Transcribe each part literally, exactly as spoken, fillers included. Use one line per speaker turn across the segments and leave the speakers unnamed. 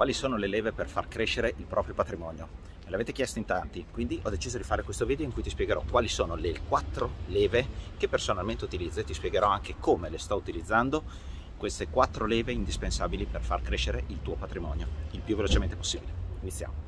quali sono le leve per far crescere il proprio patrimonio? Me l'avete chiesto in tanti, quindi ho deciso di fare questo video in cui ti spiegherò quali sono le quattro leve che personalmente utilizzo e ti spiegherò anche come le sto utilizzando, queste quattro leve indispensabili per far crescere il tuo patrimonio il più velocemente possibile. Iniziamo.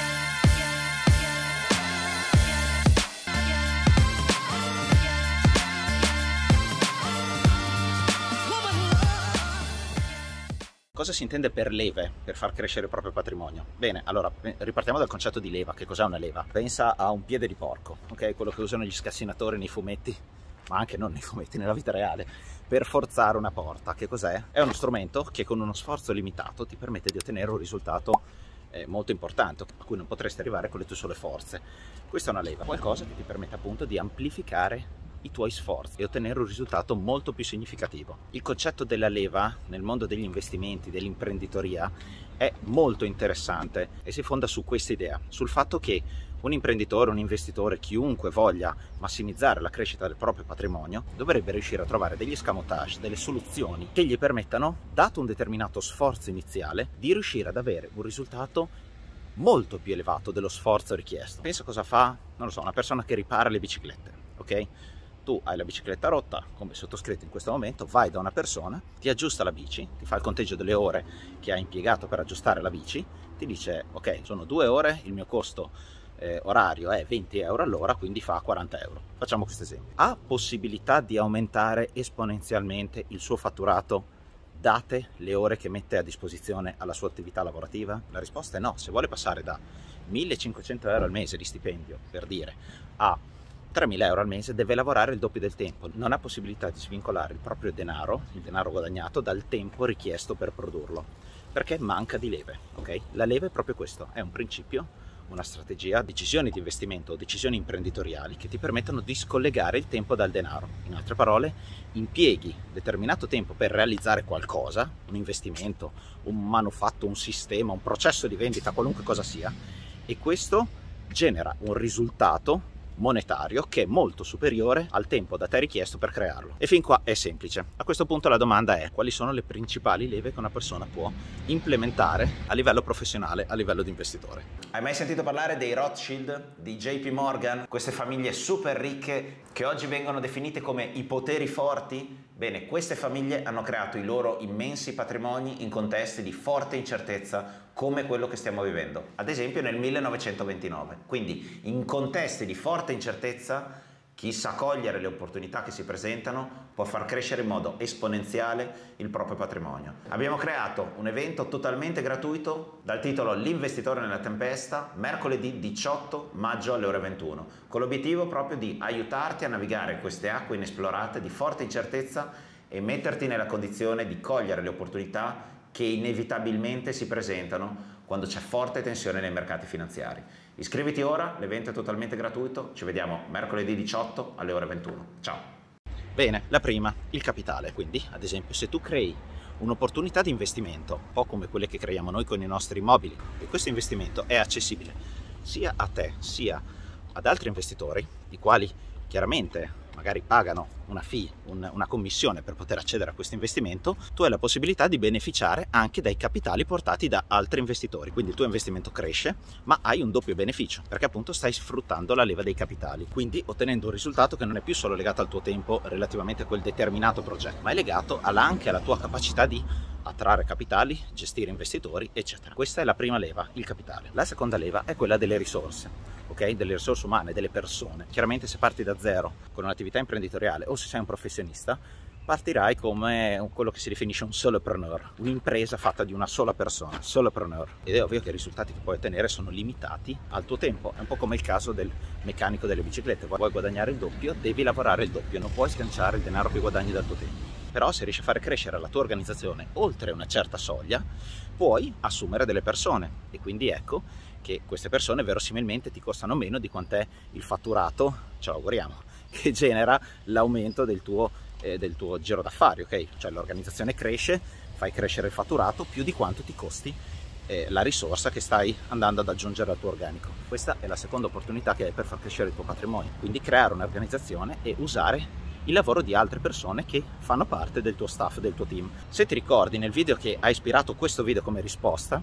Cosa si intende per leve per far crescere il proprio patrimonio? Bene, allora ripartiamo dal concetto di leva. Che cos'è una leva? Pensa a un piede di porco, ok? Quello che usano gli scassinatori nei fumetti, ma anche non nei fumetti, nella vita reale, per forzare una porta. Che cos'è? È uno strumento che con uno sforzo limitato ti permette di ottenere un risultato eh, molto importante, a cui non potresti arrivare con le tue sole forze. Questa è una leva, qualcosa che ti permette appunto di amplificare i tuoi sforzi e ottenere un risultato molto più significativo. Il concetto della leva nel mondo degli investimenti, dell'imprenditoria, è molto interessante e si fonda su questa idea, sul fatto che un imprenditore, un investitore, chiunque voglia massimizzare la crescita del proprio patrimonio, dovrebbe riuscire a trovare degli escamotage, delle soluzioni che gli permettano, dato un determinato sforzo iniziale, di riuscire ad avere un risultato molto più elevato dello sforzo richiesto. Pensa cosa fa, non lo so, una persona che ripara le biciclette, ok? Tu hai la bicicletta rotta, come sottoscritto in questo momento, vai da una persona, ti aggiusta la bici, ti fa il conteggio delle ore che hai impiegato per aggiustare la bici, ti dice ok, sono due ore, il mio costo eh, orario è venti euro all'ora, quindi fa quaranta euro. Facciamo questo esempio. Ha possibilità di aumentare esponenzialmente il suo fatturato date le ore che mette a disposizione alla sua attività lavorativa? La risposta è no. Se vuole passare da millecinquecento euro al mese di stipendio, per dire, a tremila euro al mese, deve lavorare il doppio del tempo, non ha possibilità di svincolare il proprio denaro, il denaro guadagnato, dal tempo richiesto per produrlo, perché manca di leve, ok? La leva è proprio questo, è un principio, una strategia, decisioni di investimento o decisioni imprenditoriali che ti permettono di scollegare il tempo dal denaro. In altre parole, impieghi determinato tempo per realizzare qualcosa, un investimento, un manufatto, un sistema, un processo di vendita, qualunque cosa sia, e questo genera un risultato monetario che è molto superiore al tempo da te richiesto per crearlo. E fin qua è semplice. A questo punto la domanda è: quali sono le principali leve che una persona può implementare a livello professionale, a livello di investitore? Hai mai sentito parlare dei Rothschild, di J P Morgan, queste famiglie super ricche che oggi vengono definite come i poteri forti? Bene, queste famiglie hanno creato i loro immensi patrimoni in contesti di forte incertezza come quello che stiamo vivendo, ad esempio nel millenovecentoventinove. Quindi in contesti di forte incertezza chi sa cogliere le opportunità che si presentano può far crescere in modo esponenziale il proprio patrimonio. Abbiamo creato un evento totalmente gratuito dal titolo L'investitore nella tempesta, mercoledì diciotto maggio alle ore ventuno, con l'obiettivo proprio di aiutarti a navigare queste acque inesplorate di forte incertezza e metterti nella condizione di cogliere le opportunità che inevitabilmente si presentano quando c'è forte tensione nei mercati finanziari. Iscriviti ora, l'evento è totalmente gratuito, ci vediamo mercoledì diciotto alle ore ventuno. Ciao! Bene, la prima, il capitale. Quindi, ad esempio, se tu crei un'opportunità di investimento, un po' come quelle che creiamo noi con i nostri immobili, e questo investimento è accessibile sia a te sia ad altri investitori, i quali chiaramente magari pagano una fee, un, una commissione per poter accedere a questo investimento, tu hai la possibilità di beneficiare anche dai capitali portati da altri investitori. Quindi il tuo investimento cresce, ma hai un doppio beneficio, perché appunto stai sfruttando la leva dei capitali, quindi ottenendo un risultato che non è più solo legato al tuo tempo relativamente a quel determinato progetto, ma è legato anche alla tua capacità di attrarre capitali, gestire investitori, eccetera. Questa è la prima leva, il capitale. La seconda leva è quella delle risorse, ok? Delle risorse umane, delle persone. Chiaramente se parti da zero con un'attività imprenditoriale o se sei un professionista, partirai come quello che si definisce un solopreneur, un'impresa fatta di una sola persona, solopreneur. Ed è ovvio che i risultati che puoi ottenere sono limitati al tuo tempo. È un po' come il caso del meccanico delle biciclette. Vuoi guadagnare il doppio, devi lavorare il doppio, non puoi sganciare il denaro che guadagni dal tuo tempo. Però se riesci a fare crescere la tua organizzazione oltre una certa soglia, puoi assumere delle persone e quindi ecco che queste persone verosimilmente ti costano meno di quant'è il fatturato, ce lo auguriamo, che genera l'aumento del tuo, eh, del tuo giro d'affari, ok? Cioè l'organizzazione cresce, fai crescere il fatturato più di quanto ti costi eh, la risorsa che stai andando ad aggiungere al tuo organico. Questa è la seconda opportunità che hai per far crescere il tuo patrimonio, quindi creare un'organizzazione e usare il lavoro di altre persone che fanno parte del tuo staff, del tuo team. Se ti ricordi, nel video che ha ispirato questo video come risposta,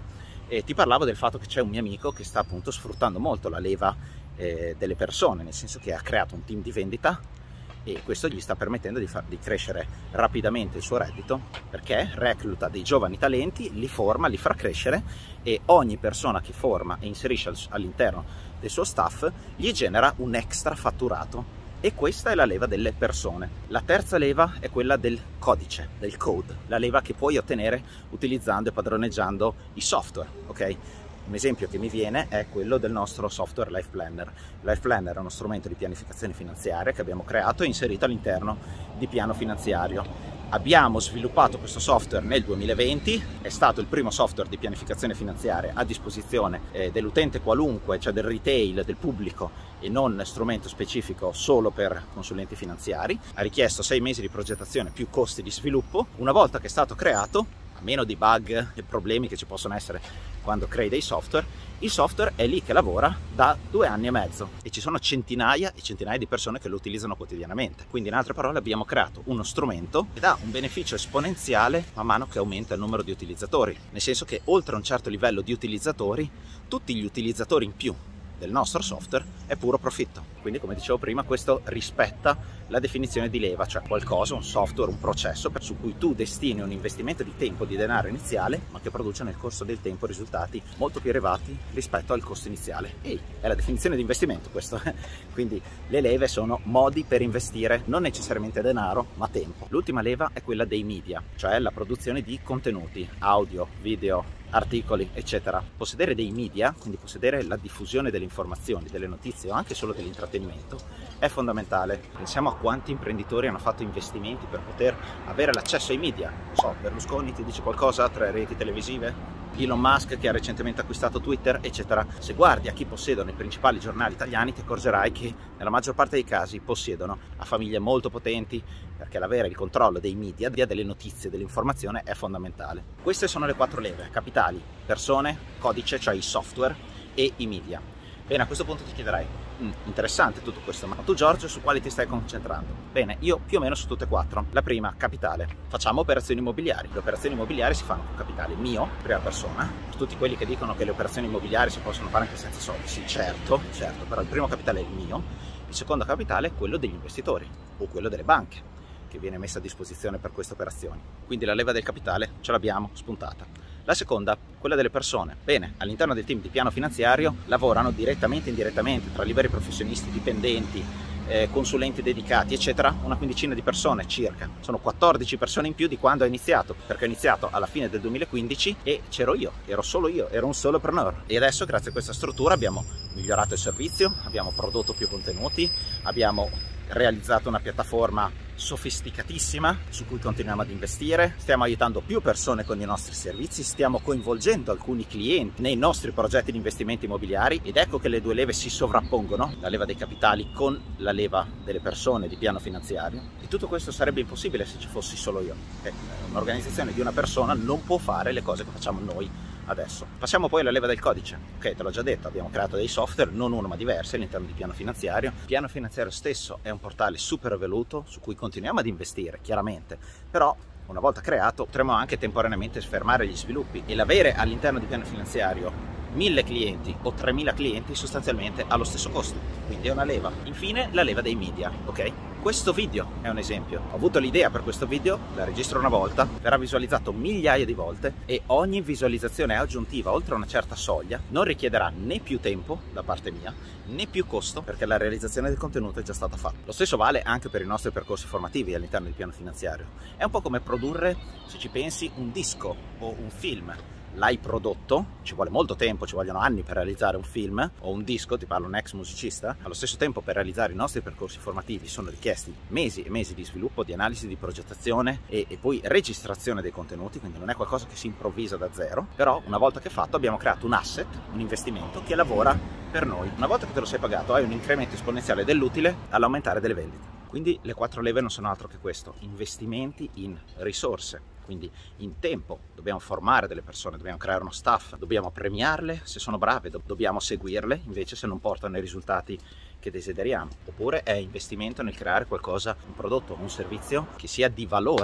E ti parlavo del fatto che c'è un mio amico che sta appunto sfruttando molto la leva eh, delle persone, nel senso che ha creato un team di vendita e questo gli sta permettendo di, far, di crescere rapidamente il suo reddito, perché recluta dei giovani talenti, li forma, li fa crescere e ogni persona che forma e inserisce all'interno del suo staff gli genera un extra fatturato. E questa è la leva delle persone. La terza leva è quella del codice, del code, la leva che puoi ottenere utilizzando e padroneggiando i software, ok? Un esempio che mi viene è quello del nostro software Life Planner. Life Planner è uno strumento di pianificazione finanziaria che abbiamo creato e inserito all'interno di Piano Finanziario. Abbiamo sviluppato questo software nel duemilaventi, è stato il primo software di pianificazione finanziaria a disposizione eh, dell'utente qualunque, cioè del retail, del pubblico e non strumento specifico solo per consulenti finanziari. Ha richiesto sei mesi di progettazione più costi di sviluppo. Una volta che è stato creato, a meno di bug e problemi che ci possono essere quando crei dei software, il software è lì che lavora da due anni e mezzo e ci sono centinaia e centinaia di persone che lo utilizzano quotidianamente. Quindi in altre parole abbiamo creato uno strumento che dà un beneficio esponenziale man mano che aumenta il numero di utilizzatori, nel senso che oltre a un certo livello di utilizzatori, tutti gli utilizzatori in più del nostro software è puro profitto. Quindi, come dicevo prima, questo rispetta la definizione di leva, cioè qualcosa, un software, un processo su cui tu destini un investimento di tempo, di denaro iniziale, ma che produce nel corso del tempo risultati molto più elevati rispetto al costo iniziale. Ehi, è la definizione di investimento questo. Quindi le leve sono modi per investire non necessariamente denaro, ma tempo. L'ultima leva è quella dei media, cioè la produzione di contenuti, audio, video, articoli, eccetera. Possedere dei media, quindi possedere la diffusione delle informazioni, delle notizie o anche solo dell'intrattenimento, è fondamentale. Pensiamo a quanti imprenditori hanno fatto investimenti per poter avere l'accesso ai media. Non so, Berlusconi ti dice qualcosa tra reti televisive? Elon Musk che ha recentemente acquistato Twitter, eccetera. Se guardi a chi possiedono i principali giornali italiani ti accorgerai che nella maggior parte dei casi possiedono a famiglie molto potenti, perché l'avere il controllo dei media, delle notizie, dell'informazione è fondamentale. Queste sono le quattro leve: capitali, persone, codice, cioè i software, e i media. Bene, a questo punto ti chiederai, mm, interessante tutto questo, ma tu Giorgio su quali ti stai concentrando? Bene, io più o meno su tutte e quattro. La prima, capitale. Facciamo operazioni immobiliari. Le operazioni immobiliari si fanno con capitale mio, prima persona. Per tutti quelli che dicono che le operazioni immobiliari si possono fare anche senza soldi, sì, certo, certo, però il primo capitale è il mio, il secondo capitale è quello degli investitori o quello delle banche, che viene messa a disposizione per queste operazioni. Quindi la leva del capitale ce l'abbiamo spuntata. La seconda, quella delle persone. Bene, all'interno del team di Piano Finanziario lavorano direttamente e indirettamente tra liberi professionisti, dipendenti, eh, consulenti dedicati, eccetera, una quindicina di persone circa. Sono quattordici persone in più di quando ho iniziato, perché ho iniziato alla fine del duemilaquindici e c'ero io, ero solo io, ero un solopreneur. E adesso, grazie a questa struttura, abbiamo migliorato il servizio, abbiamo prodotto più contenuti, abbiamo realizzato una piattaforma sofisticatissima su cui continuiamo ad investire, stiamo aiutando più persone con i nostri servizi, stiamo coinvolgendo alcuni clienti nei nostri progetti di investimenti immobiliari ed ecco che le due leve si sovrappongono, la leva dei capitali con la leva delle persone di Piano Finanziario, e tutto questo sarebbe impossibile se ci fossi solo io. Un'organizzazione di una persona non può fare le cose che facciamo noi adesso. Passiamo poi alla leva del codice. Ok, te l'ho già detto, abbiamo creato dei software, non uno ma diversi all'interno di Piano Finanziario. Piano Finanziario stesso è un portale super evoluto su cui continuiamo ad investire, chiaramente, però una volta creato potremo anche temporaneamente fermare gli sviluppi e l'avere all'interno di Piano Finanziario mille clienti o tremila clienti sostanzialmente allo stesso costo, quindi è una leva. Infine la leva dei media, ok? Questo video è un esempio. Ho avuto l'idea per questo video, la registro una volta, verrà visualizzato migliaia di volte e ogni visualizzazione aggiuntiva oltre una certa soglia non richiederà né più tempo da parte mia né più costo, perché la realizzazione del contenuto è già stata fatta. Lo stesso vale anche per i nostri percorsi formativi all'interno del Piano Finanziario. È un po' come produrre, se ci pensi, un disco o un film. L'hai prodotto, ci vuole molto tempo, ci vogliono anni per realizzare un film o un disco, ti parlo un ex musicista. Allo stesso tempo, per realizzare i nostri percorsi formativi sono richiesti mesi e mesi di sviluppo, di analisi, di progettazione e, e poi registrazione dei contenuti, quindi non è qualcosa che si improvvisa da zero, però una volta che è fatto abbiamo creato un asset, un investimento che lavora per noi. Una volta che te lo sei pagato hai un incremento esponenziale dell'utile all'aumentare delle vendite. Quindi le quattro leve non sono altro che questo: investimenti in risorse, quindi in tempo. Dobbiamo formare delle persone, dobbiamo creare uno staff, dobbiamo premiarle se sono brave, do dobbiamo seguirle invece se non portano i risultati che desideriamo. Oppure è investimento nel creare qualcosa, un prodotto, un servizio che sia di valore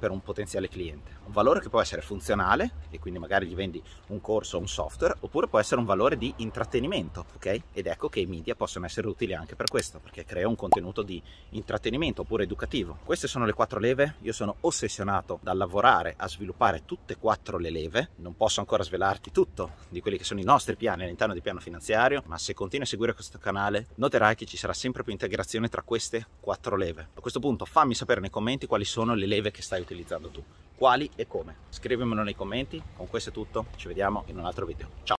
per un potenziale cliente. Un valore che può essere funzionale e quindi magari gli vendi un corso o un software, oppure può essere un valore di intrattenimento, ok? Ed ecco che i media possono essere utili anche per questo, perché crea un contenuto di intrattenimento oppure educativo. Queste sono le quattro leve. Io sono ossessionato dal lavorare a sviluppare tutte e quattro le leve. Non posso ancora svelarti tutto di quelli che sono i nostri piani all'interno di Piano Finanziario, ma se continui a seguire questo canale noterai che ci sarà sempre più integrazione tra queste quattro leve. A questo punto fammi sapere nei commenti quali sono le leve che stai utilizzando tu, quali e come. Scrivimelo nei commenti. Con questo è tutto, ci vediamo in un altro video. Ciao!